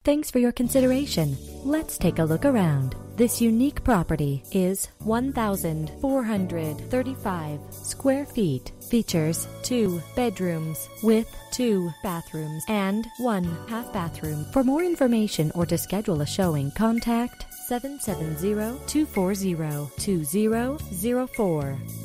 Thanks for your consideration. Let's take a look around. This unique property is 1,435 square feet. Features 2 bedrooms with 2 bathrooms and 1 half bathroom. For more information or to schedule a showing, contact 770-240-2004.